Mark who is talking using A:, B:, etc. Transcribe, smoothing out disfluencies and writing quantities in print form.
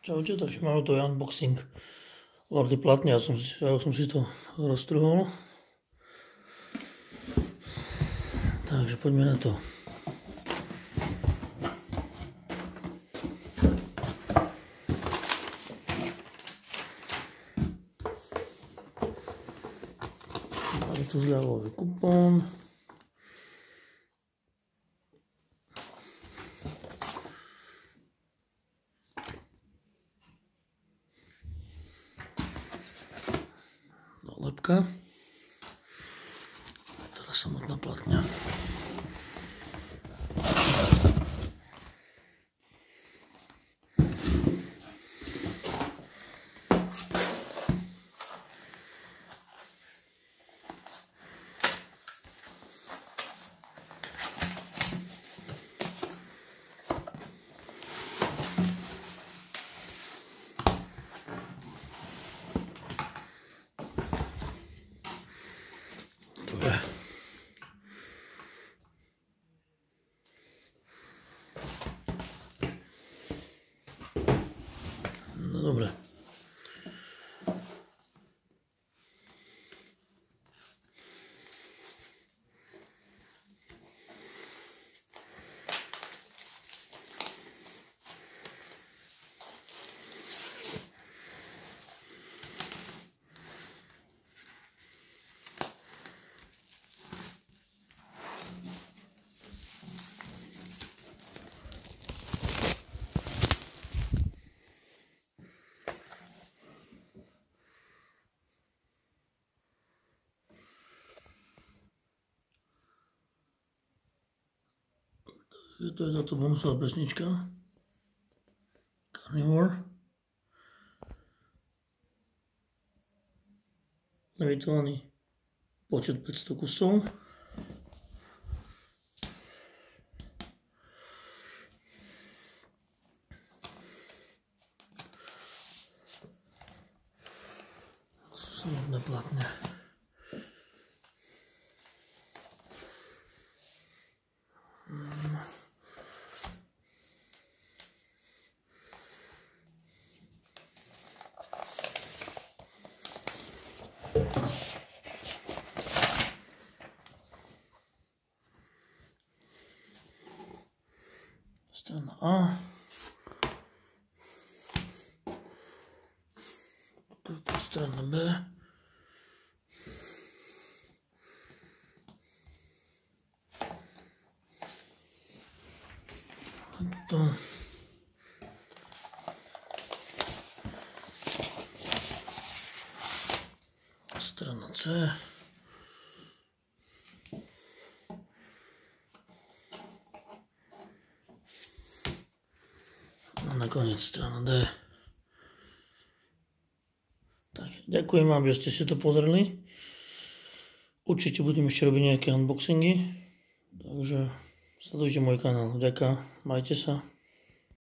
A: Čaute, takže máme tu unboxing Lordy platne, ja som si to roztrhol. Takže poďme na to. Máme tu zľavový kupón. Lepka. Teraz samotná platňa. No dobre. To je táto bonusová pesnička Carnivore. Limitovaný počet 500 kusov. Sú samotné platne. Strana A. Toto strana B. To. Strana C. A nakoniec strana D. Tak, ďakujem vám, že ste si to pozreli. Určite budem ešte robiť nejaké unboxingy. Takže sledujte môj kanál. Ďakujem, majte sa.